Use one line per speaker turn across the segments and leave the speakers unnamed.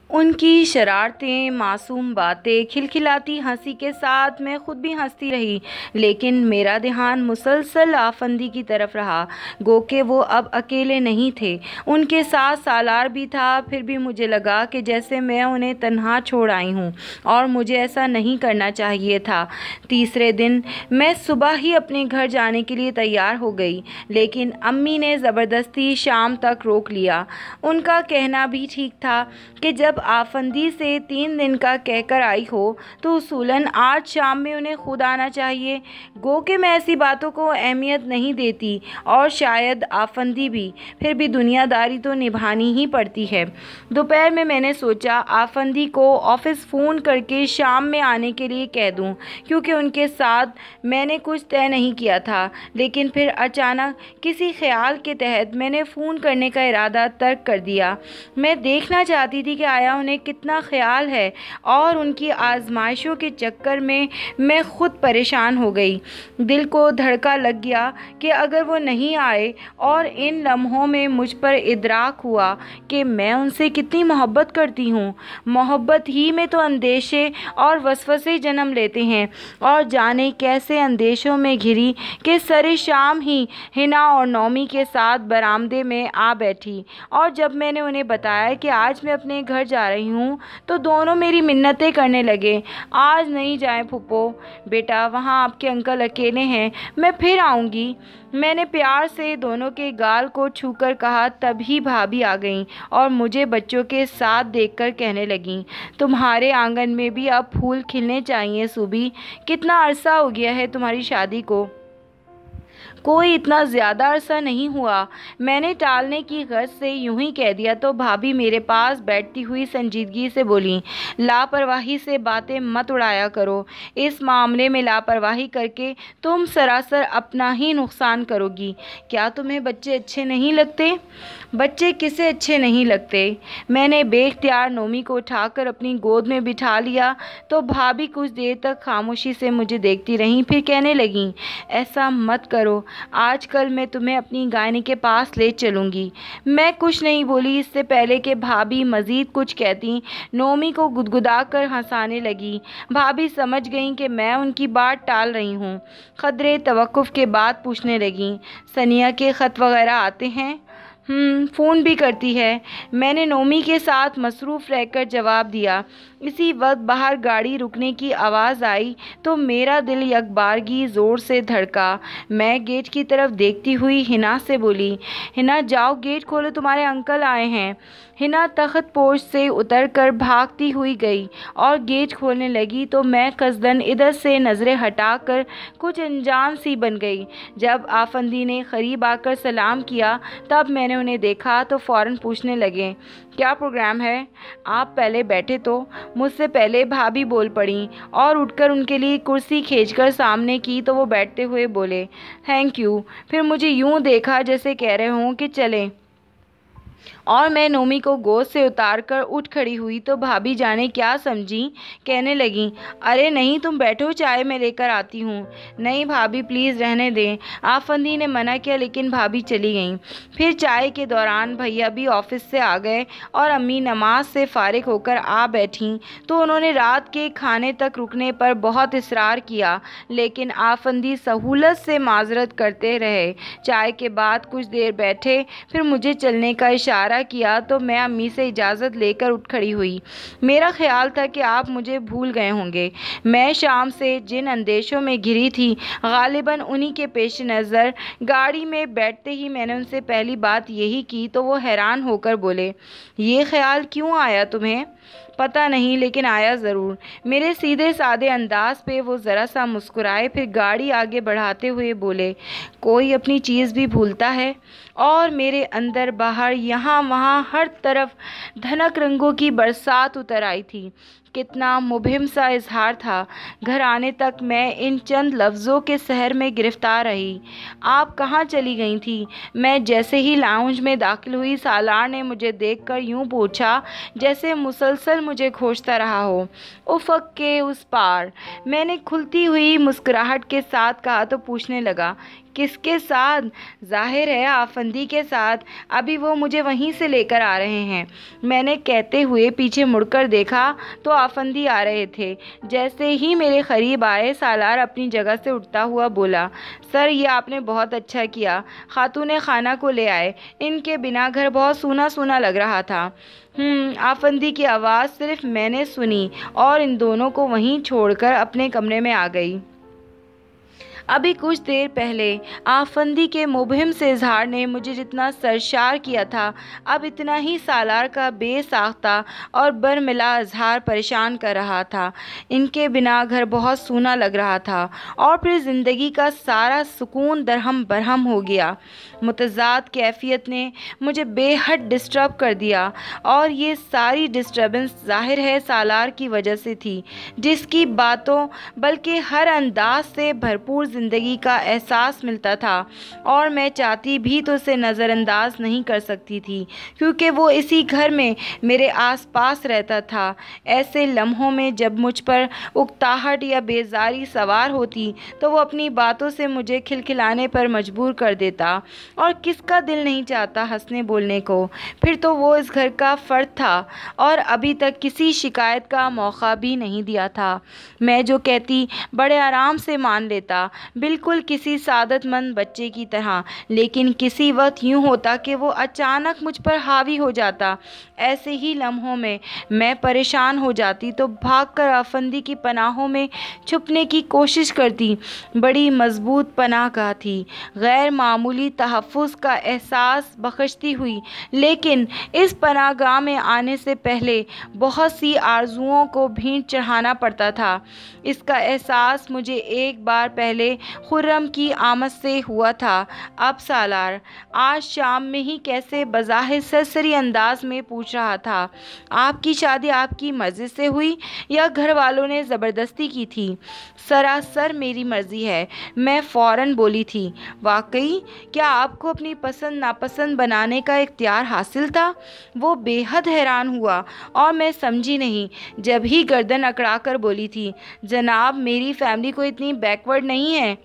ان کی شرارتیں، معصوم باتیں، کھلکھلاتی ہنسی کے ساتھ میں خود بھی ہنستی رہی، لیکن میرا دھیان مسلسل آفندی کی طرف رہا۔ گو کہ وہ اب اکیلے نہیں تھے، ان کے ساتھ سالار بھی تھا۔ پھر بھی مجھے لگا کہ جیسے میں انہیں تنہا چھوڑ آئی ہوں، اور مجھے ایسا نہیں کرنا چاہیے تھا۔ تیسرے دن میں صبح ہی اپنے گھر جانے کے لیے تیار ہو گئی، لیکن امی نے زبردستی شام تک روک لیا۔ ان کا کہنا بھی ٹھیک تھا کہ جب آفندی سے 3 دن کا کہہ کر آئی ہو تو اصولاً آج شام میں انہیں خود آنا چاہیے۔ گو کہ میں ایسی باتوں کو اہمیت نہیں دیتی، اور شاید آفندی بھی، پھر بھی دنیا داری تو نبھانی ہی پڑتی ہے۔ دوپہر میں نے سوچا آفندی کو آفس فون کر کے شام میں آنے کے لیے کہہ دوں، کیونکہ ان کے ساتھ میں نے کچھ طے نہیں کیا تھا، لیکن پھر اچانک کسی خیال کے تحت میں نے فون کرنے کا ارادہ ترک کر دیا۔ میں دیکھنا چاہتی تھی کہ آیا انہیں کتنا خیال ہے، اور ان کی آزمائشوں کے چکر میں خود پریشان ہو گئی۔ دل کو دھڑکا لگ گیا کہ اگر وہ نہیں آئے، اور ان لمحوں میں مجھ پر ادراک ہوا کہ میں ان سے کتنی محبت کرتی ہوں۔ محبت ہی میں تو اندیشے اور وسوسے جنم لیتے ہیں، اور جانے کیسے اندیشوں میں گھری کہ سرِ شام ہی حنا اور نومی کے ساتھ برآمدے میں آ بیٹھی، اور جب میں نے انہیں بتایا کہ آج میں اپنے گھر جا رہی ہوں تو دونوں میری منتیں کرنے لگے۔ آج نہیں جائیں پھپھو، بیٹا وہاں آپ کے انکل اکیلے ہیں، میں پھر آؤں گی۔ میں نے پیار سے دونوں کے گال کو چھو کر کہا، تبھی بھابھی آ گئیں اور مجھے بچوں کے ساتھ دیکھ کر کہنے لگیں، تمہارے آنگن میں بھی اب پھول کھلنے چاہیے سوبی، کتنا عرصہ ہو گیا ہے تمہاری شادی کو؟ کوئی اتنا زیادہ عرصہ نہیں ہوا، میں نے ٹالنے کی غرض سے یوں ہی کہہ دیا تو بھابھی میرے پاس بیٹھتی ہوئی سنجیدگی سے بولیں، لاپرواہی سے باتیں مت اڑایا کرو، اس معاملے میں لاپرواہی کر کے تم سراسر اپنا ہی نقصان کرو گی۔ کیا تمہیں بچے اچھے نہیں لگتے؟ بچے کسے اچھے نہیں لگتے؟ میں نے بے اختیار نومی کو اٹھا کر اپنی گود میں بٹھا لیا تو بھابھی کچھ دیر تک خاموشی سے مجھے دیکھتی رہیں، پھر کہنے لگیں، ایسا مت کرو، آج کل میں تمہیں اپنی گائنی کے پاس لے چلوں گی۔ میں کچھ نہیں بولی، اس سے پہلے کہ بھابھی مزید کچھ کہتی نومی کو گدگدا کر ہنسانے لگی۔ بھابھی سمجھ گئیں کہ میں ان کی بات ٹال رہی ہوں، قدرے توقف کے بعد پوچھنے لگیں، ثنیا کے خط وغیرہ آتے ہیں؟ فون بھی کرتی ہے۔ میں نے نومی کے ساتھ مصروف رہ کر جواب دیا۔ اسی وقت باہر گاڑی رکنے کی آواز آئی تو میرا دل یکبارگی زور سے دھڑکا۔ میں گیٹ کی طرف دیکھتی ہوئی حنا سے بولی، حنا جاؤ گیٹ کھولو، تمہارے انکل آئے ہیں۔ حنا تخت پوش سے اتر کر بھاگتی ہوئی گئی اور گیٹ کھولنے لگی تو میں قصداً ادھر سے نظریں ہٹا کر کچھ انجان سی بن گئی۔ جب آفندی نے قریب آ کر سلام کیا تب میں نے انہیں دیکھا تو فوراً پوچھنے لگے، کیا پروگرام ہے؟ آپ پہلے بیٹھے تو۔ مجھ سے پہلے بھابھی بول پڑیں اور اٹھ کر ان کے لیے کرسی کھینچ کر سامنے کی تو وہ بیٹھتے ہوئے بولے، تھینک یو۔ پھر مجھے یوں دیکھا جیسے کہہ رہے ہوں کہ چلیں، اور میں نومی کو گود سے اتار کر اٹھ کھڑی ہوئی تو بھابھی جانے کیا سمجھیں، کہنے لگیں، ارے نہیں تم بیٹھو، چائے میں لے کر آتی ہوں۔ نہیں بھابھی پلیز رہنے دیں، آفندی نے منع کیا، لیکن بھابھی چلی گئیں۔ پھر چائے کے دوران بھیا بھی آفس سے آ گئے اور امی نماز سے فارغ ہو کر آ بیٹھیں تو انہوں نے رات کے کھانے تک رکنے پر بہت اصرار کیا، لیکن آفندی سہولت سے معذرت کرتے رہے۔ چائے کے بعد کچھ دیر بیٹھے، پھر مجھے چلنے کا اشارہ کیا تو میں امی سے اجازت لے کر اٹھ کھڑی ہوئی۔ میرا خیال تھا کہ آپ مجھے بھول گئے ہوں گے۔ میں شام سے جن اندیشوں میں گھری تھی غالباً انہی کے پیش نظر گاڑی میں بیٹھتے ہی میں نے ان سے پہلی بات یہی کی تو وہ حیران ہو کر بولے، یہ خیال کیوں آیا تمہیں؟ پتہ نہیں، لیکن آیا ضرور۔ میرے سیدھے سادے انداز پہ وہ ذرا سا مسکرائے، پھر گاڑی آگے بڑھاتے ہوئے بولے، کوئی اپنی چیز بھی بھولتا ہے؟ اور میرے اندر باہر یہاں وہاں ہر طرف دھنک رنگوں کی برسات اتر آئی تھی۔ کتنا مبہم سا اظہار تھا۔ گھر آنے تک میں ان چند لفظوں کے سحر میں گرفتار رہی۔ آپ کہاں چلی گئی تھی؟ میں جیسے ہی لاؤنج میں داخل ہوئی سالار نے مجھے دیکھ کر یوں پوچھا جیسے مسلسل مجھے کھوجتا رہا ہو۔ افق کے اس پار، میں نے کھلتی ہوئی مسکراہٹ کے ساتھ کہا تو پوچھنے لگا، کس کے ساتھ؟ ظاہر ہے آفندی کے ساتھ، ابھی وہ مجھے وہیں سے لے کر آ رہے ہیں۔ میں نے کہتے ہوئے پیچھے مڑ کر دیکھا تو آفندی آ رہے تھے۔ جیسے ہی میرے قریب آئے سالار اپنی جگہ سے اٹھتا ہوا بولا، سر یہ آپ نے بہت اچھا کیا، خاتون خانہ کو لے آئے، ان کے بنا گھر بہت سونا سونا لگ رہا تھا۔ آفندی کی آواز صرف میں نے سنی اور ان دونوں کو وہیں چھوڑ کر اپنے کمرے میں آ گئی۔ ابھی کچھ دیر پہلے آفندی کے مبہم سے اظہار نے مجھے جتنا سرشار کیا تھا، اب اتنا ہی سالار کا بے ساختہ اور برملا اظہار پریشان کر رہا تھا۔ ان کے بنا گھر بہت سونا لگ رہا تھا اور پھر زندگی کا سارا سکون درہم برہم ہو گیا۔ متضاد کیفیت نے مجھے بے حد ڈسٹرب کر دیا اور یہ ساری ڈسٹربنس ظاہر ہے سالار کی وجہ سے تھی، جس کی باتوں بلکہ ہر انداز سے بھرپور زندگی کا احساس ملتا تھا، اور میں چاہتی بھی تو اسے نظر انداز نہیں کر سکتی تھی کیونکہ وہ اسی گھر میں میرے آس پاس رہتا تھا۔ ایسے لمحوں میں جب مجھ پر اکتاہٹ یا بیزاری سوار ہوتی تو وہ اپنی باتوں سے مجھے کھلکھلانے پر مجبور کر دیتا، اور کس کا دل نہیں چاہتا ہنسنے بولنے کو۔ پھر تو وہ اس گھر کا فرد تھا اور ابھی تک کسی شکایت کا موقع بھی نہیں دیا تھا۔ میں جو کہتی بڑے آرام سے مان لیتا، بالکل کسی سعادت مند بچے کی طرح، لیکن کسی وقت یوں ہوتا کہ وہ اچانک مجھ پر حاوی ہو جاتا۔ ایسے ہی لمحوں میں میں پریشان ہو جاتی تو بھاگ کر آفندی کی پناہوں میں چھپنے کی کوشش کرتی۔ بڑی مضبوط پناہ گاہ تھی، غیر معمولی تحفظ کا احساس بخشتی ہوئی، لیکن اس پناہ گاہ میں آنے سے پہلے بہت سی آرزوؤں کو بھینٹ چڑھانا پڑتا تھا۔ اس کا احساس مجھے ایک بار پہلے خرم کی آمد سے ہوا تھا۔ اب سالار آج شام میں ہی کیسے بظاہر سرسری انداز میں پوچھ رہا تھا، آپ کی شادی آپ کی مرضی سے ہوئی یا گھر والوں نے زبردستی کی تھی؟ سراسر میری مرضی ہے، میں فوراً بولی تھی۔ واقعی؟ کیا آپ کو اپنی پسند ناپسند بنانے کا اختیار حاصل تھا؟ وہ بے حد حیران ہوا اور میں سمجھی نہیں، جب ہی گردن اکڑا کر بولی تھی، جناب میری فیملی کو اتنی بیکورڈ نہیں ہے۔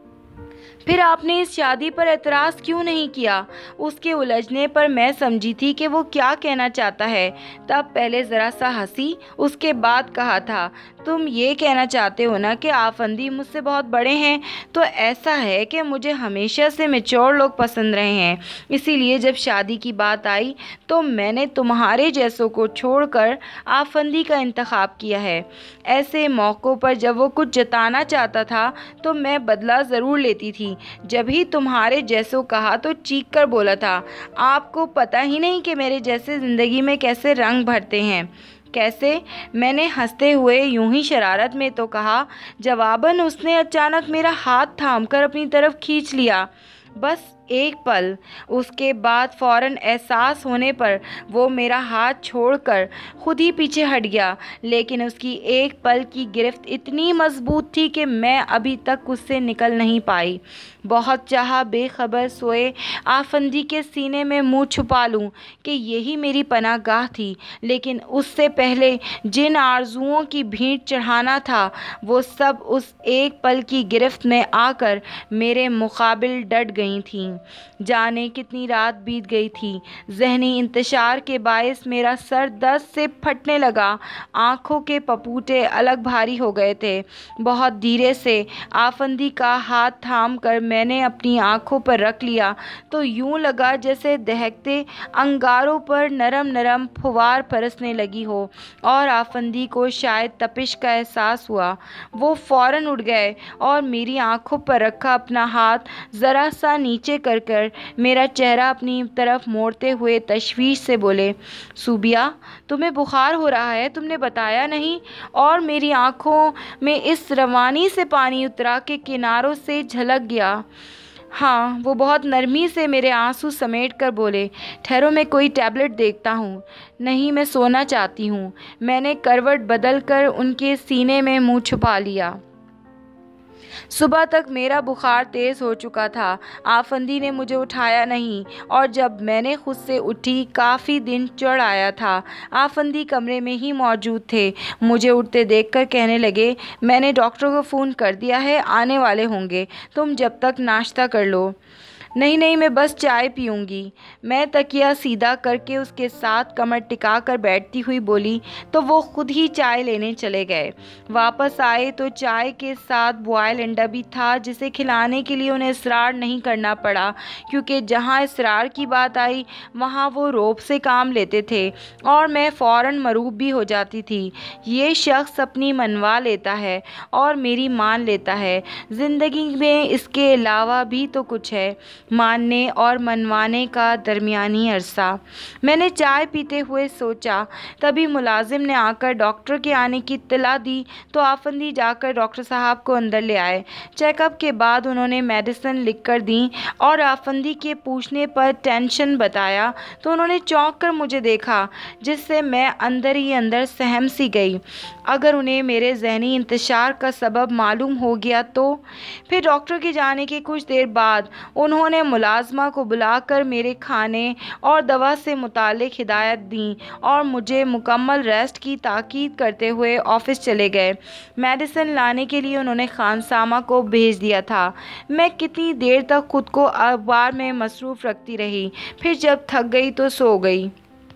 پھر آپ نے اس شادی پر اعتراض کیوں نہیں کیا؟ اس کے الجھنے پر میں سمجھی تھی کہ وہ کیا کہنا چاہتا ہے۔ تب پہلے ذرا سا ہنسی، اس کے بعد کہا تھا، تم یہ کہنا چاہتے ہو نا کہ آفندی مجھ سے بہت بڑے ہیں؟ تو ایسا ہے کہ مجھے ہمیشہ سے میچور لوگ پسند رہے ہیں، اسی لیے جب شادی کی بات آئی تو میں نے تمہارے جیسوں کو چھوڑ کر آفندی کا انتخاب کیا ہے۔ ایسے موقعوں پر جب وہ کچھ جتانا چاہتا تھا تو میں بدلہ ضرور لیتی تھی۔ جب ہی تمہارے جیسوں کہا تو چیخ کر بولا تھا، آپ کو پتہ ہی نہیں کہ میرے جیسے زندگی میں کیسے رنگ بھرتے ہیں۔ کیسے؟ میں نے ہنستے ہوئے یوں ہی شرارت میں تو کہا۔ جواباً اس نے اچانک میرا ہاتھ تھام کر اپنی طرف کھینچ لیا۔ بس ایک پل، اس کے بعد فوراً احساس ہونے پر وہ میرا ہاتھ چھوڑ کر خود ہی پیچھے ہٹ گیا، لیکن اس کی ایک پل کی گرفت اتنی مضبوط تھی کہ میں ابھی تک اس سے نکل نہیں پائی۔ بہت چاہا بے خبر سوئے آفندی کے سینے میں منہ چھپا لوں کہ یہی میری پناہ گاہ تھی، لیکن اس سے پہلے جن آرزوؤں کی بھینٹ چڑھانا تھا وہ سب اس ایک پل کی گرفت میں آ کر میرے مقابل ڈٹ گئی تھیں۔ جانے کتنی رات بیت گئی تھی۔ ذہنی انتشار کے باعث میرا سر دست سے پھٹنے لگا، آنکھوں کے پپوٹے الگ بھاری ہو گئے تھے۔ بہت دھیرے سے آفندی کا ہاتھ تھام کر میں نے اپنی آنکھوں پر رکھ لیا تو یوں لگا جیسے دہکتے انگاروں پر نرم نرم پھوار برسنے لگی ہو، اور آفندی کو شاید تپش کا احساس ہوا۔ وہ فوراً اٹھ گئے اور میری آنکھوں پر رکھا اپنا ہاتھ ذرا سا نیچے کر میرا چہرہ اپنی طرف موڑتے ہوئے تشویش سے بولے، صوبیہ تمہیں بخار ہو رہا ہے، تم نے بتایا نہیں؟ اور میری آنکھوں میں اس روانی سے پانی اترا کہ کناروں سے جھلک گیا۔ ہاں، وہ بہت نرمی سے میرے آنسو سمیٹ کر بولے، ٹھہرو میں کوئی ٹیبلٹ دیکھتا ہوں۔ نہیں، میں سونا چاہتی ہوں۔ میں نے کروٹ بدل کر ان کے سینے میں منہ چھپا لیا۔ صبح تک میرا بخار تیز ہو چکا تھا۔ آفندی نے مجھے اٹھایا نہیں، اور جب میں نے خود سے اٹھی کافی دن چڑھ آیا تھا۔ آفندی کمرے میں ہی موجود تھے۔ مجھے اٹھتے دیکھ کر کہنے لگے، میں نے ڈاکٹر کو فون کر دیا ہے، آنے والے ہوں گے، تم جب تک ناشتہ کر لو۔ نہیں، میں بس چائے پیوں گی۔ میں تکیہ سیدھا کر کے اس کے ساتھ کمر ٹکا کر بیٹھتی ہوئی بولی تو وہ خود ہی چائے لینے چلے گئے۔ واپس آئے تو چائے کے ساتھ بوائل انڈا بھی تھا، جسے کھلانے کے لیے انہیں اصرار نہیں کرنا پڑا، کیونکہ جہاں اصرار کی بات آئی وہاں وہ روب سے کام لیتے تھے اور میں فوراً مروب بھی ہو جاتی تھی۔ یہ شخص اپنی منوا لیتا ہے اور میری مان لیتا ہے۔ زندگی میں اس کے علاوہ بھی تو کچھ ہے، ماننے اور منوانے کا درمیانی عرصہ۔ میں نے چائے پیتے ہوئے سوچا، تبھی ملازم نے آ کر ڈاکٹر کے آنے کی اطلاع دی تو آفندی جا کر ڈاکٹر صاحب کو اندر لے آئے۔ چیک اپ کے بعد انہوں نے میڈیسن لکھ کر دیں اور آفندی کے پوچھنے پر ٹینشن بتایا تو انہوں نے چونک کر مجھے دیکھا، جس سے میں اندر ہی اندر سہم سی گئی۔ اگر انہیں میرے ذہنی انتشار کا سبب معلوم ہو گیا تو؟ پھر ڈاکٹر کے جانے کے کچھ دیر بعد انہوں نے ملازمہ کو بلا کر میرے کھانے اور دوا سے متعلق ہدایت دیں اور مجھے مکمل ریسٹ کی تاکید کرتے ہوئے آفس چلے گئے۔ میڈیسن لانے کے لیے انہوں نے خانسامہ کو بھیج دیا تھا۔ میں کتنی دیر تک خود کو اخبار میں مصروف رکھتی رہی، پھر جب تھک گئی تو سو گئی۔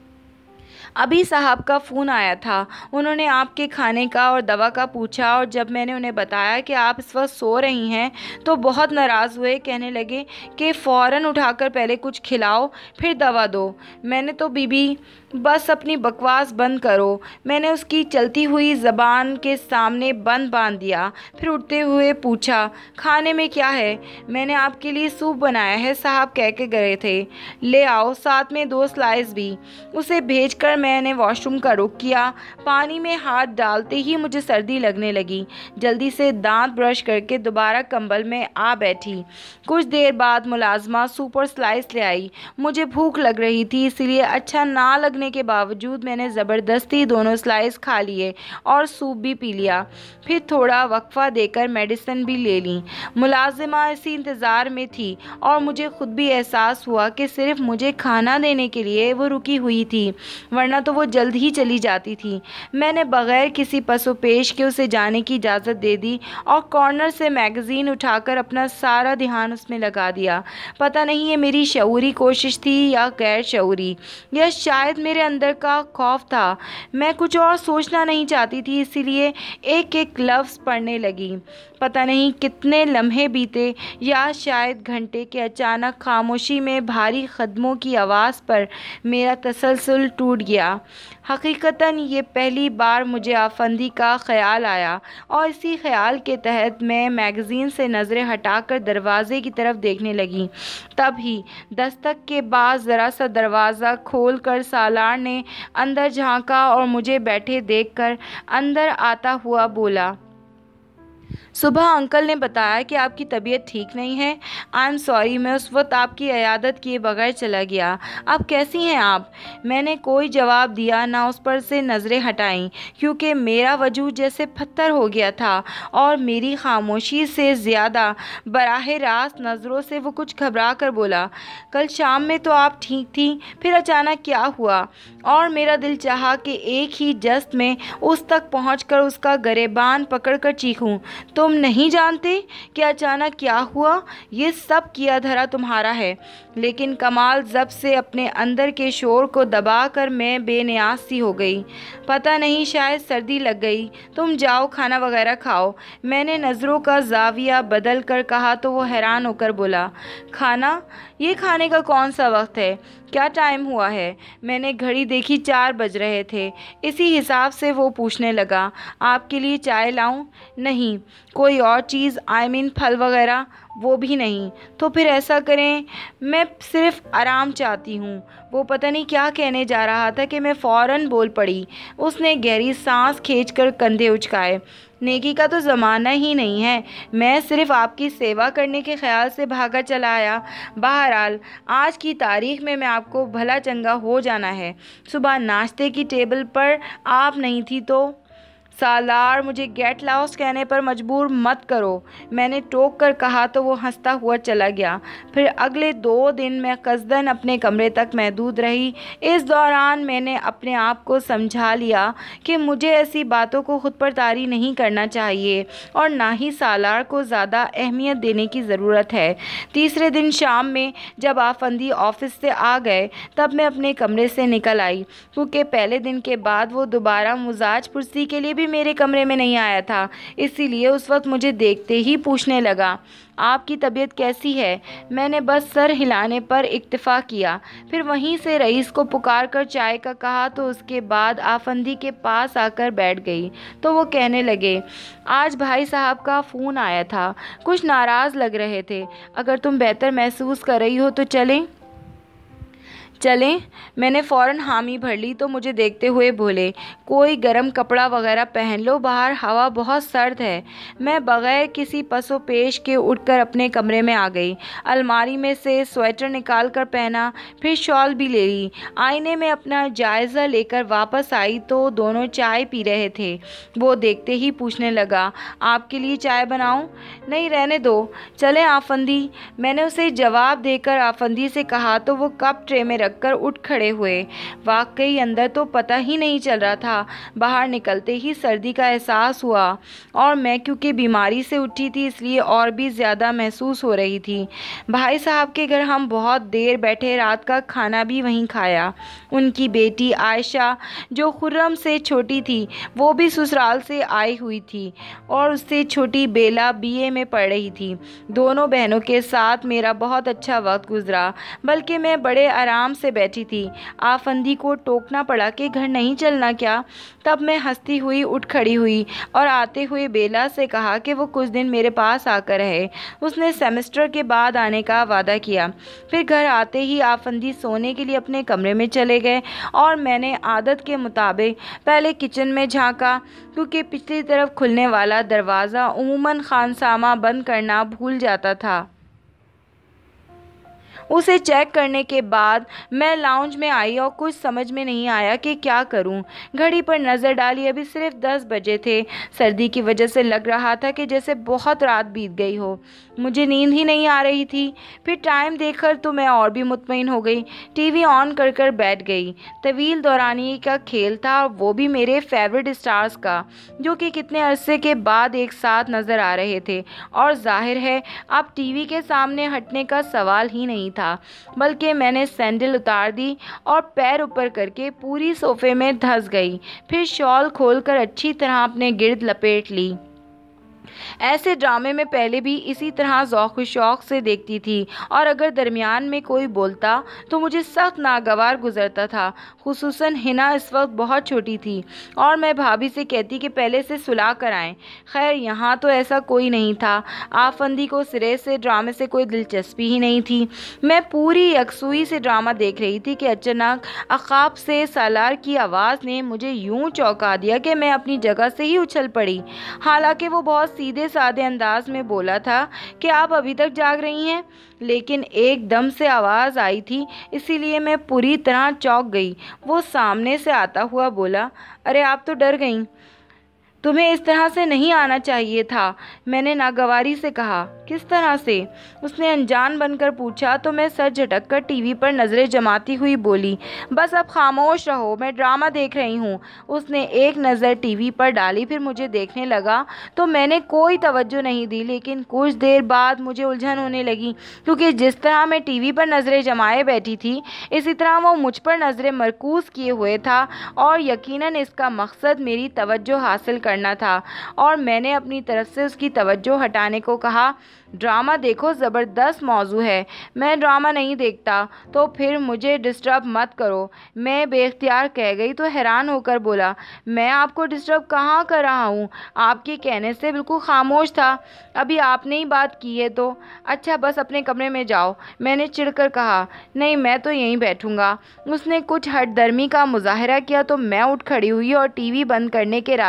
ابھی صاحب کا فون آیا تھا۔ انہوں نے آپ کے کھانے کا اور دوا کا پوچھا، اور جب میں نے انہیں بتایا کہ آپ اس وقت سو رہی ہیں تو بہت ناراض ہوئے۔ کہنے لگے کہ فوراً اٹھا کر پہلے کچھ کھلاؤ پھر دوا دو۔ میں نے تو بی بس اپنی بکواس بند کرو، میں نے اس کی چلتی ہوئی زبان کے سامنے بند باندھ دیا۔ پھر اٹھتے ہوئے پوچھا، کھانے میں کیا ہے؟ میں نے آپ کے لیے سوپ بنایا ہے، صاحب کہہ کے گئے تھے، لے آؤ، ساتھ میں 2 سلائس بھی۔ اسے بھیج کر میں نے واش روم کا رخ کیا۔ پانی میں ہاتھ ڈالتے ہی مجھے سردی لگنے لگی۔ جلدی سے دانت برش کر کے دوبارہ کمبل میں آ بیٹھی۔ کچھ دیر بعد ملازمہ سوپ اور سلائس لے آئی۔ مجھے بھوک لگ رہی تھی، اس لیے اچھا نہ لگنے کے باوجود میں نے زبردستی دونوں سلائس کھا لیے اور سوپ بھی پی لیا۔ پھر تھوڑا وقفہ دے کر میڈیسن بھی لے لی۔ ملازمہ اسی انتظار میں تھی اور مجھے خود بھی احساس ہوا کہ صرف مجھے کھانا دینے کے لیے وہ رکی ہوئی تھی، ورنہ تو وہ جلد ہی چلی جاتی تھی۔ میں نے بغیر کسی پس و پیش کے اسے جانے کی اجازت دے دی اور کارنر سے میگزین اٹھا کر اپنا سارا دھیان اس میں لگا دیا۔ پتہ نہیں یہ میری شعوری کوشش تھی یا غیر شعوری، یا شاید میرے اندر کا خوف تھا۔ میں کچھ اور سوچنا نہیں چاہتی تھی، اسی لیے ایک ایک لفظ پڑھنے لگی۔ پتہ نہیں کتنے لمحے بیتے، یا شاید گھنٹے، کہ اچانک خاموشی میں بھاری قدموں کی آواز پر میرا تسلسل ٹوٹ گیا۔ حقیقتاً یہ پہلی بار مجھے آفندی کا خیال آیا، اور اسی خیال کے تحت میں میگزین سے نظریں ہٹا کر دروازے کی طرف دیکھنے لگی۔ تبھی دستک کے بعد ذرا سا دروازہ کھول کر سالار نے اندر جھانکا اور مجھے بیٹھے دیکھ کر اندر آتا ہوا بولا، صبح انکل نے بتایا کہ آپ کی طبیعت ٹھیک نہیں ہے۔ آئی ایم سوری، میں اس وقت آپ کی عیادت کیے بغیر چلا گیا۔ اب کیسی ہیں آپ؟ میں نے کوئی جواب دیا، نہ اس پر سے نظریں ہٹائیں، کیونکہ میرا وجود جیسے پتھر ہو گیا تھا، اور میری خاموشی سے زیادہ براہ راست نظروں سے وہ کچھ گھبرا کر بولا، کل شام میں تو آپ ٹھیک تھیں، پھر اچانک کیا ہوا؟ اور میرا دل چاہا کہ ایک ہی جست میں اس تک پہنچ کر اس کا گریبان پکڑ کر چیخوں، تم نہیں جانتے کہ اچانک کیا ہوا؟ یہ سب کیا دھرا تمہارا ہے۔ لیکن کمال ضبط سے اپنے اندر کے شور کو دبا کر میں بے نیاز سی ہو گئی۔ پتہ نہیں، شاید سردی لگ گئی۔ تم جاؤ، کھانا وغیرہ کھاؤ۔ میں نے نظروں کا زاویہ بدل کر کہا تو وہ حیران ہو کر بولا، کھانا؟ یہ کھانے کا کون سا وقت ہے؟ کیا ٹائم ہوا ہے؟ میں نے گھڑی دیکھی، 4 بج رہے تھے۔ اسی حساب سے وہ پوچھنے لگا، آپ کے لیے چائے لاؤں؟ نہیں۔ کوئی اور چیز؟ پھل وغیرہ؟ وہ بھی نہیں۔ تو پھر ایسا کریں، میں صرف آرام چاہتی ہوں۔ وہ پتہ نہیں کیا کہنے جا رہا تھا کہ میں فوراً بول پڑی۔ اس نے گہری سانس کھینچ کر کندھے اچکائے، نیکی کا تو زمانہ ہی نہیں ہے، میں صرف آپ کی سیوا کرنے کے خیال سے بھاگا چلا آیا۔ بہرحال آج کی تاریخ میں آپ کو بھلا چنگا ہو جانا ہے۔ صبح ناشتے کی ٹیبل پر آپ نہیں تھی تو سالار مجھے گیٹ لاؤس کہنے پر مجبور مت کرو، میں نے ٹوک کر کہا تو وہ ہنستا ہوا چلا گیا۔ پھر اگلے 2 دن میں قصداً اپنے کمرے تک محدود رہی۔ اس دوران میں نے اپنے آپ کو سمجھا لیا کہ مجھے ایسی باتوں کو خود پر طاری نہیں کرنا چاہیے اور نہ ہی سالار کو زیادہ اہمیت دینے کی ضرورت ہے۔ تیسرے دن شام میں جب آفندی آفس سے آ گئے تب میں اپنے کمرے سے نکل آئی، کیونکہ پہلے دن کے بعد وہ دوبارہ مزاج پرسی کے لیے بھی میرے کمرے میں نہیں آیا تھا۔ اسی لیے اس وقت مجھے دیکھتے ہی پوچھنے لگا، آپ کی طبیعت کیسی ہے؟ میں نے بس سر ہلانے پر اکتفا کیا۔ پھر وہیں سے رئیس کو پکار کر چائے کا کہا تو اس کے بعد آفندی کے پاس آ کر بیٹھ گئی تو وہ کہنے لگے، آج بھائی صاحب کا فون آیا تھا، کچھ ناراض لگ رہے تھے، اگر تم بہتر محسوس کر رہی ہو تو چلیں؟ میں نے فوراً حامی بھر لی تو مجھے دیکھتے ہوئے بولے، کوئی گرم کپڑا وغیرہ پہن لو، باہر ہوا بہت سرد ہے۔ میں بغیر کسی پس و پیش کے اٹھ کر اپنے کمرے میں آ گئی، الماری میں سے سویٹر نکال کر پہنا، پھر شال بھی لے لی۔ آئینے میں اپنا جائزہ لے کر واپس آئی تو دونوں چائے پی رہے تھے۔ وہ دیکھتے ہی پوچھنے لگا، آپ کے لیے چائے بناؤں؟ نہیں، رہنے دو، چلیں آفندی، میں نے اسے جواب دے کر آفندی سے کہا تو وہ کپ ٹرے میں رکھ کر اٹھ کھڑے ہوئے۔ واقعی اندر تو پتہ ہی نہیں چل رہا تھا، باہر نکلتے ہی سردی کا احساس ہوا اور میں کیونکہ بیماری سے اٹھی تھی اس لیے اور بھی زیادہ محسوس ہو رہی تھی۔ بھائی صاحب کے گھر ہم بہت دیر بیٹھے، رات کا کھانا بھی وہیں کھایا۔ ان کی بیٹی عائشہ جو خرم سے چھوٹی تھی وہ بھی سسرال سے آئی ہوئی تھی اور اس سے چھوٹی بیلا BA میں پڑھ رہی تھی۔ دونوں بہنوں کے ساتھ میرا بہت اچھا وقت گزرا، بلکہ میں بڑے آرام سے بیٹھی تھی۔ آفندی کو ٹوکنا پڑا کہ گھر نہیں چلنا کیا؟ تب میں ہنستی ہوئی اٹھ کھڑی ہوئی اور آتے ہوئے بیلا سے کہا کہ وہ کچھ دن میرے پاس آ کر رہے۔ اس نے سیمسٹر کے بعد آنے کا وعدہ کیا۔ پھر گھر آتے ہی آفندی سونے کے لیے اپنے کمرے میں چلے گئے اور میں نے عادت کے مطابق پہلے کچن میں جھانکا، کیونکہ پچھلی طرف کھلنے والا دروازہ عموماً خانسامہ بند کرنا بھول جاتا تھا۔ اسے چیک کرنے کے بعد میں لاؤنج میں آئی اور کچھ سمجھ میں نہیں آیا کہ کیا کروں۔ گھڑی پر نظر ڈالی، ابھی صرف 10 بجے تھے۔ سردی کی وجہ سے لگ رہا تھا کہ جیسے بہت رات بیت گئی ہو، مجھے نیند ہی نہیں آ رہی تھی۔ پھر ٹائم دیکھ کر تو میں اور بھی مطمئن ہو گئی، ٹی وی آن کر کر بیٹھ گئی۔ طویل دورانی کا کھیل تھا، وہ بھی میرے فیورٹ اسٹارز کا، جو کہ کتنے عرصے کے بعد ایک ساتھ نظر آ رہے تھے، اور ظاہر ہے اب ٹی وی کے سامنے ہٹنے کا سوال ہی نہیں تھا، بلکہ میں نے سینڈل اتار دی اور پیر اوپر کر کے پوری صوفے میں دھس گئی، پھر شال کھول کر اچھی طرح اپنے گرد لپیٹ لی۔ ایسے ڈرامے میں پہلے بھی اسی طرح ذوق و شوق سے دیکھتی تھی، اور اگر درمیان میں کوئی بولتا تو مجھے سخت ناگوار گزرتا تھا، خصوصاً ہنا اس وقت بہت چھوٹی تھی اور میں بھابھی سے کہتی کہ پہلے سے سلا کر آئیں۔ خیر یہاں تو ایسا کوئی نہیں تھا، آفندی کو سرے سے ڈرامے سے کوئی دلچسپی ہی نہیں تھی۔ میں پوری یکسوئی سے ڈرامہ دیکھ رہی تھی کہ اچانک عقاب سے سالار کی آواز نے مجھے یوں چونکا دیا کہ میں اپنی جگہ سے ہی اچھل پڑی۔ حالانکہ وہ بہت سیدھے سادے انداز میں بولا تھا کہ آپ ابھی تک جاگ رہی ہیں، لیکن ایک دم سے آواز آئی تھی، اسی لیے میں پوری طرح چونک گئی۔ وہ سامنے سے آتا ہوا بولا، ارے آپ تو ڈر گئیں، تمہیں اس طرح سے نہیں آنا چاہیے تھا۔ میں نے ناگواری سے کہا، کس طرح سے؟ اس نے انجان بن کر پوچھا تو میں سر جھٹک کر ٹی وی پر نظریں جماتی ہوئی بولی، بس اب خاموش رہو، میں ڈرامہ دیکھ رہی ہوں۔ اس نے ایک نظر ٹی وی پر ڈالی، پھر مجھے دیکھنے لگا تو میں نے کوئی توجہ نہیں دی، لیکن کچھ دیر بعد مجھے الجھن ہونے لگی، کیونکہ جس طرح میں ٹی وی پر نظریں جمائے بیٹھی تھی اسی طرح وہ مجھ پر نظریں مرکوز کیے ہوئے تھا، اور یقیناً اس کا مقصد میری توجہ حاصل کرنا تھا، اور میں نے اپنی طرف سے اس کی توجہ ہٹانے کو کہا، ڈرامہ دیکھو، زبردست موضوع ہے۔ میں ڈرامہ نہیں دیکھتا، تو پھر مجھے ڈسٹرب مت کرو، میں بے اختیار کہہ گئی تو حیران ہو کر بولا، میں آپ کو ڈسٹرب کہاں کر رہا ہوں، آپ کے کہنے سے بالکل خاموش تھا، ابھی آپ نے ہی بات کی ہے تو۔ اچھا بس اپنے کمرے میں جاؤ، میں نے چڑھ کر کہا۔ نہیں، میں تو یہیں بیٹھوں گا۔ اس نے کچھ ہٹ درمی کا مظاہرہ کیا تو میں اٹھ کھڑی ہوئی اور ٹی وی بند کرنے کے ارادے سے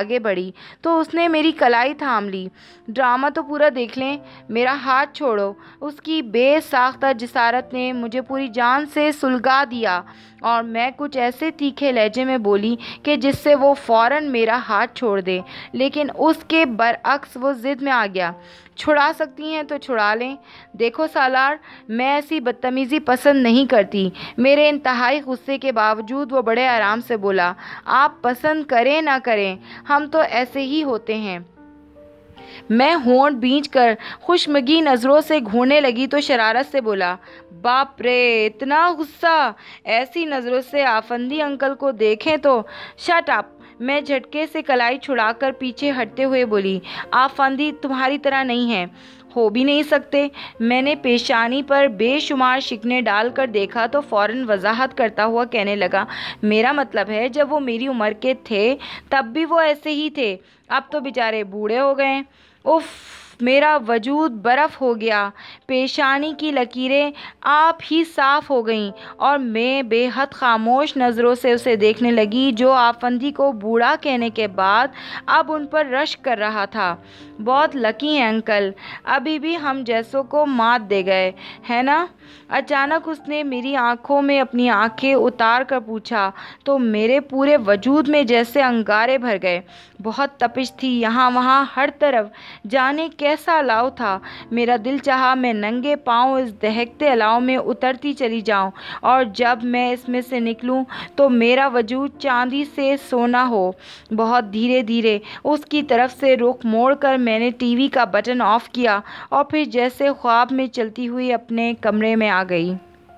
آگے بڑھی تو اس نے میری کلائی تھام لی۔ ڈرامہ تو پورا دیکھ لیں، میرا ہاتھ چھوڑو۔ اس کی بے ساختہ جسارت نے مجھے پوری جان سے سلگا دیا اور میں کچھ ایسے تیکھے لہجے میں بولی کہ جس سے وہ فوراً میرا ہاتھ چھوڑ دے، لیکن اس کے برعکس وہ ضد میں آ گیا۔ چھڑا سکتی ہیں تو چھڑا لیں۔ دیکھو سالار، میں ایسی بدتمیزی پسند نہیں کرتی۔ میرے انتہائی غصے کے باوجود وہ بڑے آرام سے بولا، آپ پسند کریں نہ کریں، ہم تو ایسے ہی ہوتے ہیں۔ میں ہونٹ بھینچ کر خشمگی نظروں سے گھورنے لگی تو شرارت سے بولا، باپ رے، اتنا غصہ! ایسی نظروں سے آفندی انکل کو دیکھیں تو شٹ اپ! میں جھٹکے سے کلائی چھڑا کر پیچھے ہٹتے ہوئے بولی، آفندی تمہاری طرح نہیں ہے، ہو بھی نہیں سکتے۔ میں نے پیشانی پر بے شمار شکنیں ڈال کر دیکھا تو فوراً وضاحت کرتا ہوا کہنے لگا، میرا مطلب ہے جب وہ میری عمر کے تھے تب بھی وہ ایسے ہی تھے، اب تو بیچارے بوڑھے ہو گئے۔ اف! میرا وجود برف ہو گیا، پیشانی کی لکیریں آپ ہی صاف ہو گئیں اور میں بے حد خاموش نظروں سے اسے دیکھنے لگی جو آفندی کو بوڑھا کہنے کے بعد اب ان پر رشک کر رہا تھا۔ بہت لکی ہیں انکل، ابھی بھی ہم جیسوں کو مات دے گئے، ہے نا؟ اچانک اس نے میری آنکھوں میں اپنی آنکھیں اتار کر پوچھا تو میرے پورے وجود میں جیسے انگارے بھر گئے۔ بہت تپش تھی یہاں وہاں ہر طرف، جانے کیسا الاؤ تھا۔ میرا دل چاہا میں ننگے پاؤں اس دہکتے الاؤ میں اترتی چلی جاؤں اور جب میں اس میں سے نکلوں تو میرا وجود چاندی سے سونا ہو۔ بہت دھیرے دھیرے اس کی طرف سے رخ موڑ کر میں نے ٹی وی کا بٹن آف کیا اور پھر جیسے خواب میں چلتی ہوئی اپنے کمرے میں آ گئی۔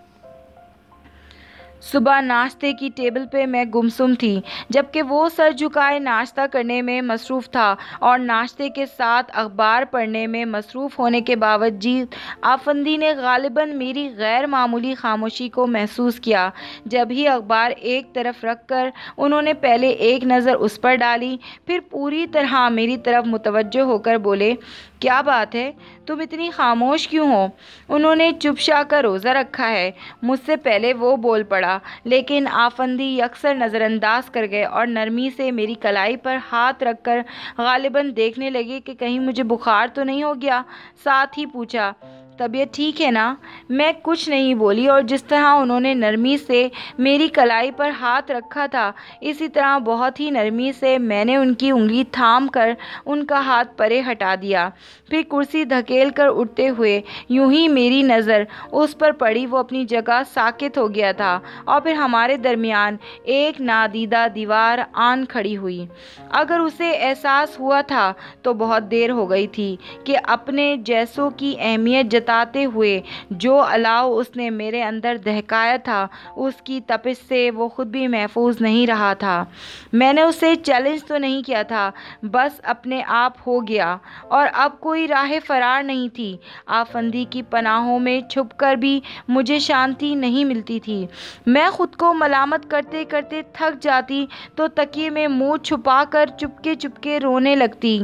صبح ناشتے کی ٹیبل پہ میں گمسم تھی، جبکہ وہ سر جھکائے ناشتہ کرنے میں مصروف تھا اور ناشتے کے ساتھ اخبار پڑھنے میں مصروف ہونے کے باوجود آفندی نے غالباً میری غیر معمولی خاموشی کو محسوس کیا۔ جب ہی اخبار ایک طرف رکھ کر انہوں نے پہلے ایک نظر اس پر ڈالی، پھر پوری طرح میری طرف متوجہ ہو کر بولے، کیا بات ہے، تم اتنی خاموش کیوں ہو؟ انہوں نے چپشا کر روزہ رکھا ہے۔ مجھ سے پہلے وہ بول پڑا، لیکن آفندی یکسر نظر انداز کر گئے اور نرمی سے میری کلائی پر ہاتھ رکھ کر غالباً دیکھنے لگے کہ کہیں مجھے بخار تو نہیں ہو گیا۔ ساتھ ہی پوچھا، طبیعت ٹھیک ہے نا؟ میں کچھ نہیں بولی اور جس طرح انہوں نے نرمی سے میری کلائی پر ہاتھ رکھا تھا اسی طرح بہت ہی نرمی سے میں نے ان کی انگلی تھام کر ان کا ہاتھ پرے ہٹا دیا۔ پھر کرسی دھکیل کر اٹھتے ہوئے یوں ہی میری نظر اس پر پڑی وہ اپنی جگہ ساکت ہو گیا تھا اور پھر ہمارے درمیان ایک نادیدہ دیوار آن کھڑی ہوئی۔ اگر اسے احساس ہوا تھا تو بہت دیر ہو گئی تھی کہ اپنے جیسوں کی اہمیت جتاتے ہوئے جو الاؤ اس نے میرے اندر دہکایا تھا اس کی تپش سے وہ خود بھی محفوظ نہیں رہا تھا۔ میں نے اسے چیلنج تو نہیں کیا تھا، بس اپنے آپ ہو گیا اور اب کوئی راہ فرار نہیں تھی۔ آفندی کی پناہوں میں چھپ کر بھی مجھے شانتی نہیں ملتی تھی۔ میں خود کو ملامت کرتے کرتے تھک جاتی تو تکیے میں منہ چھپا کر چپکے چپکے رونے لگتی۔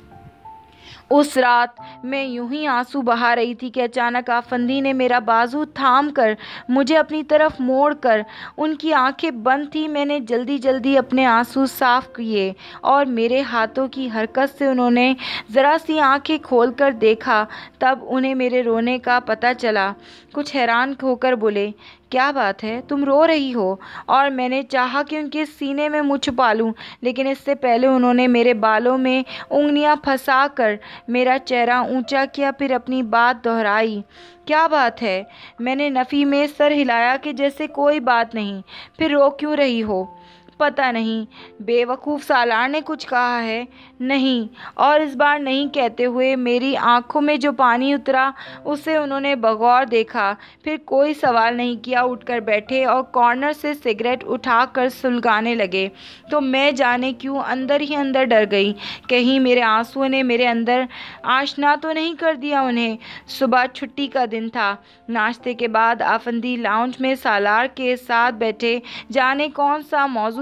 اس رات میں یوں ہی آنسو بہا رہی تھی کہ اچانک آفندی نے میرا بازو تھام کر مجھے اپنی طرف موڑ کر، ان کی آنکھیں بند تھیں، میں نے جلدی جلدی اپنے آنسو صاف کیے اور میرے ہاتھوں کی حرکت سے انہوں نے ذرا سی آنکھیں کھول کر دیکھا، تب انہیں میرے رونے کا پتہ چلا۔ کچھ حیران ہو کر بولے، کیا بات ہے، تم رو رہی ہو؟ اور میں نے چاہا کہ ان کے سینے میں منہ چھپا لوں، لیکن اس سے پہلے انہوں نے میرے بالوں میں انگلیاں پھنسا کر میرا چہرہ اونچا کیا، پھر اپنی بات دہرائی۔ کیا بات ہے؟ میں نے نفی میں سر ہلایا کہ جیسے کوئی بات نہیں۔ پھر رو کیوں رہی ہو؟ پتہ نہیں، بے وقوف سالار نے کچھ کہا ہے؟ نہیں، اور اس بار نہیں کہتے ہوئے میری آنکھوں میں جو پانی اترا اسے انہوں نے بغور دیکھا، پھر کوئی سوال نہیں کیا، اٹھ کر بیٹھے اور کارنر سے سگریٹ اٹھا کر سلگانے لگے۔ تو میں جانے کیوں اندر ہی اندر ڈر گئی، کہیں میرے آنسوؤں نے میرے اندر آشنا تو نہیں کر دیا انہیں۔ صبح چھٹی کا دن تھا۔ ناشتے کے بعد آفندی لاؤنج میں سالار کے ساتھ بیٹھے، جانے کون سا موضوع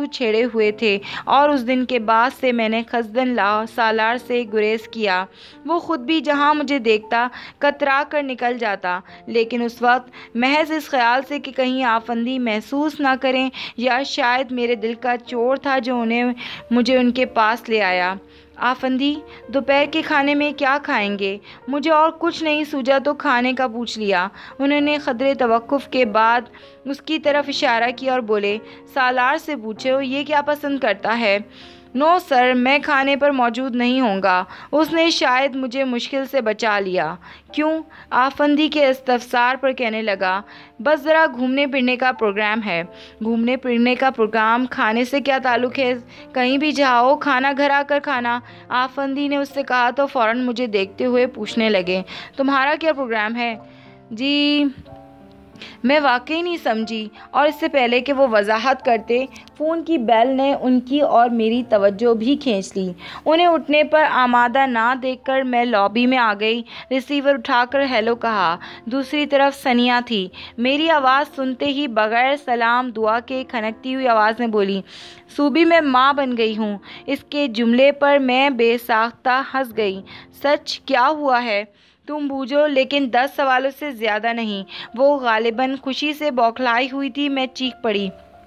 چھیڑے ہوئے تھے اور اس دن کے بعد سے میں نے خزدن سالار سے گریز کیا۔ وہ خود بھی جہاں مجھے دیکھتا کترا کر نکل جاتا، لیکن اس وقت محض اس خیال سے کہ کہیں آفندی محسوس نہ کریں، یا شاید میرے دل کا چور تھا جو مجھے ان کے پاس لے آیا۔ آفندی دوپہر کے کھانے میں کیا کھائیں گے؟ مجھے اور کچھ نہیں سوجا تو کھانے کا پوچھ لیا۔ انہوں نے قدرے توقف کے بعد اس کی طرف اشارہ کیا اور بولے، سالار سے پوچھو یہ کیا پسند کرتا ہے۔ نو سر، میں کھانے پر موجود نہیں ہوں گا۔ اس نے شاید مجھے مشکل سے بچا لیا۔ کیوں؟ آفندی کے استفسار پر کہنے لگا، بس ذرا گھومنے پھرنے کا پروگرام ہے۔ گھومنے پھرنے کا پروگرام کھانے سے کیا تعلق ہے؟ کہیں بھی جاؤ کھانا گھر آ کر کھانا۔ آفندی نے اس سے کہا تو فوراً مجھے دیکھتے ہوئے پوچھنے لگے، تمہارا کیا پروگرام ہے؟ جی میں واقعی نہیں سمجھی، اور اس سے پہلے کہ وہ وضاحت کرتے فون کی بیل نے ان کی اور میری توجہ بھی کھینچ لی۔ انہیں اٹھنے پر آمادہ نہ دیکھ کر میں لابی میں آ گئی، ریسیور اٹھا کر ہیلو کہا۔ دوسری طرف ثنیا تھی۔ میری آواز سنتے ہی بغیر سلام دعا کے کھنکتی ہوئی آواز میں بولی، صوبی میں ماں بن گئی ہوں۔ اس کے جملے پر میں بے ساختہ ہنس گئی۔ سچ؟ کیا ہوا ہے؟ تم بوجھو، لیکن 10 سوالوں سے زیادہ نہیں۔ وہ غالباً خوشی سے بوکھلائی ہوئی تھی۔ میں چیخ پڑی،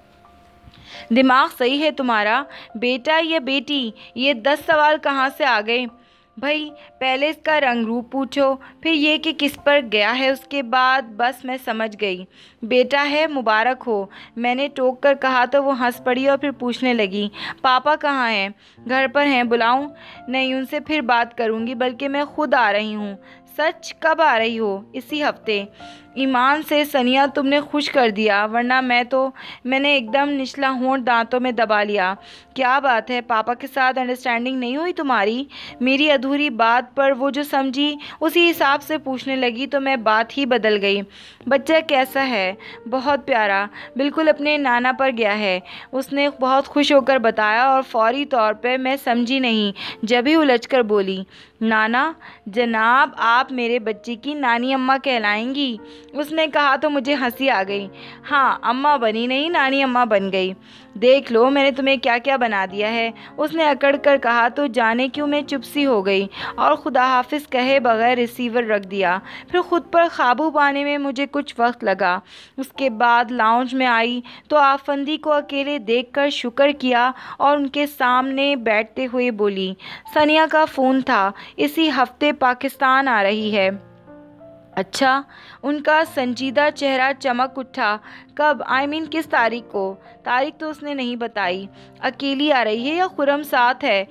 دماغ صحیح ہے تمہارا؟ بیٹا یا بیٹی؟ یہ 10 سوال کہاں سے آ گئے؟ بھئی پہلے اس کا رنگ روپ پوچھو، پھر یہ کہ کس پر گیا ہے، اس کے بعد بس میں سمجھ گئی۔ بیٹا ہے، مبارک ہو، میں نے ٹوک کر کہا تو وہ ہنس پڑی اور پھر پوچھنے لگی، پاپا کہاں ہیں؟ گھر پر ہیں، بلاؤں؟ نہیں، ان سے پھر بات کروں گی، بلکہ میں خود آ رہی ہوں۔ سچ؟ کب آ رہی ہو؟ اسی ہفتے۔ ایمان سے ثنیا تم نے خوش کر دیا، ورنہ میں نے ایک دم نچلا ہونٹ دانتوں میں دبا لیا۔ کیا بات ہے، پاپا کے ساتھ انڈرسٹینڈنگ نہیں ہوئی تمہاری؟ میری ادھوری بات پر وہ جو سمجھی اسی حساب سے پوچھنے لگی تو میں بات ہی بدل گئی۔ بچہ کیسا ہے؟ بہت پیارا، بالکل اپنے نانا پر گیا ہے، اس نے بہت خوش ہو کر بتایا، اور فوری طور پر میں سمجھی نہیں، جبھی الجھ کر بولی، نانا؟ جناب آپ میرے بچے کی نانی اماں کہلائیں گی۔ اس نے کہا تو مجھے ہنسی آ گئی۔ ہاں، اماں بنی نہیں، نانی اماں بن گئی۔ دیکھ لو میں نے تمہیں کیا کیا بنا دیا ہے، اس نے اکڑ کر کہا تو جانے کیوں میں چپ سی ہو گئی اور خدا حافظ کہے بغیر ریسیور رکھ دیا۔ پھر خود پر قابو پانے میں مجھے کچھ وقت لگا۔ اس کے بعد لاؤنج میں آئی تو آفندی کو اکیلے دیکھ کر شکر کیا اور ان کے سامنے بیٹھتے ہوئے بولی، ثنیا کا فون تھا، اسی ہفتے پاکستان آ رہی ہے۔ اچھا؟ ان کا سنجیدہ چہرہ چمک اٹھا۔ کب؟ کس تاریخ کو؟ تاریخ تو اس نے نہیں بتائی۔ اکیلی آ رہی ہے یا خرم ساتھ ہے؟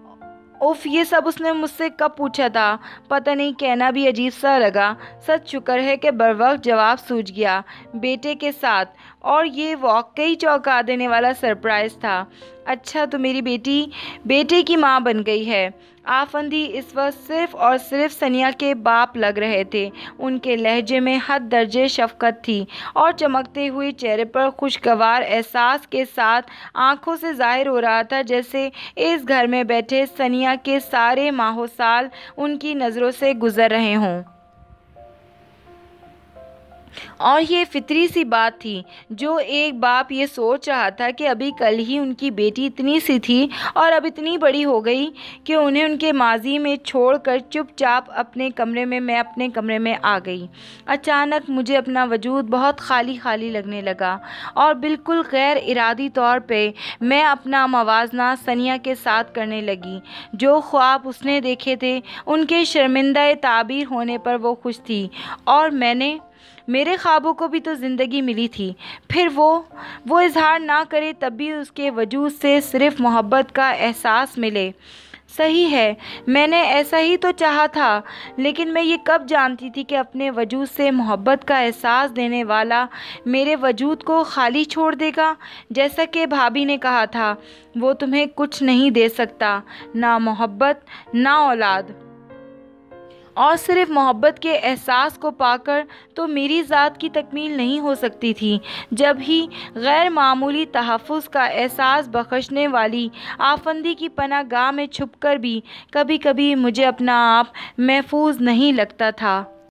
اف، یہ سب اس نے مجھ سے کب پوچھا تھا؟ پتہ نہیں، کہنا بھی عجیب سا لگا۔ سچ شکر ہے کہ بروقت جواب سوجھ گیا، بیٹے کے ساتھ، اور یہ واقعی چونکا دینے والا سرپرائز تھا۔ اچھا، تو میری بیٹے کی ماں بن گئی ہے۔ آفندی اس وقت صرف اور صرف ثنیا کے باپ لگ رہے تھے۔ ان کے لہجے میں حد درجے شفقت تھی اور چمکتے ہوئے چہرے پر خوشگوار احساس کے ساتھ آنکھوں سے ظاہر ہو رہا تھا جیسے اس گھر میں بیٹھے ثنیا کے سارے ماہ و سال ان کی نظروں سے گزر رہے ہوں۔ اور یہ فطری سی بات تھی جو ایک باپ یہ سوچ رہا تھا کہ ابھی کل ہی ان کی بیٹی اتنی سی تھی اور اب اتنی بڑی ہو گئی کہ انہیں ان کے ماضی میں چھوڑ کر چپ چاپ میں اپنے کمرے میں آ گئی۔ اچانک مجھے اپنا وجود بہت خالی خالی لگنے لگا اور بالکل غیر ارادی طور پہ میں اپنا موازنہ ثنیا کے ساتھ کرنے لگی۔ جو خواب اس نے دیکھے تھے ان کے شرمندہ تعبیر ہونے پر وہ خوش تھی، اور میرے خوابوں کو بھی تو زندگی ملی تھی۔ پھر وہ اظہار نہ کرے تب بھی اس کے وجود سے صرف محبت کا احساس ملے۔ صحیح ہے، میں نے ایسا ہی تو چاہا تھا، لیکن میں یہ کب جانتی تھی کہ اپنے وجود سے محبت کا احساس دینے والا میرے وجود کو خالی چھوڑ دے گا۔ جیسا کہ بھابھی نے کہا تھا، وہ تمہیں کچھ نہیں دے سکتا، نہ محبت نہ اولاد، اور صرف محبت کے احساس کو پا کر تو میری ذات کی تکمیل نہیں ہو سکتی تھی۔ جب ہی غیر معمولی تحفظ کا احساس بخشنے والی آفندی کی پناہ گاہ میں چھپ کر بھی کبھی کبھی مجھے اپنا آپ محفوظ نہیں لگتا تھا۔